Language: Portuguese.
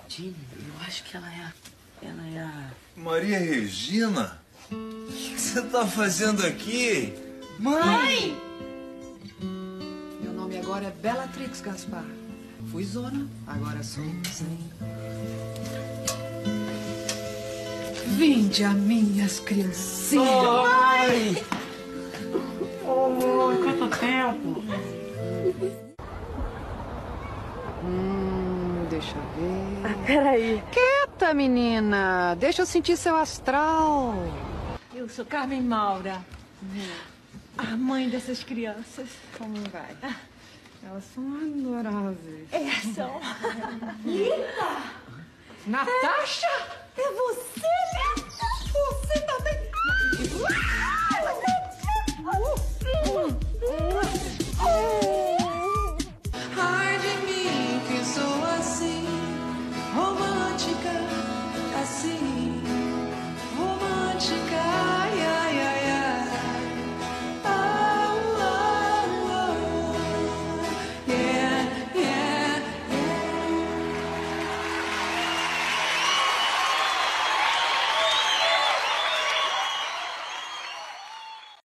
Dini, eu acho que ela é a... Maria Regina? O que você tá fazendo aqui? Mãe! Meu nome agora é Bellatrix Gaspar. Fui zona, agora sou zen. Vinde a minhas criancinhas. Mãe! Oh, mãe, quanto tempo! Deixa eu ver. Ah, peraí. Quieta, menina. Deixa eu sentir seu astral. Eu sou Carmen Maura, a mãe dessas crianças. Como vai? Elas são adoráveis. São. Linda! Natasha? É você,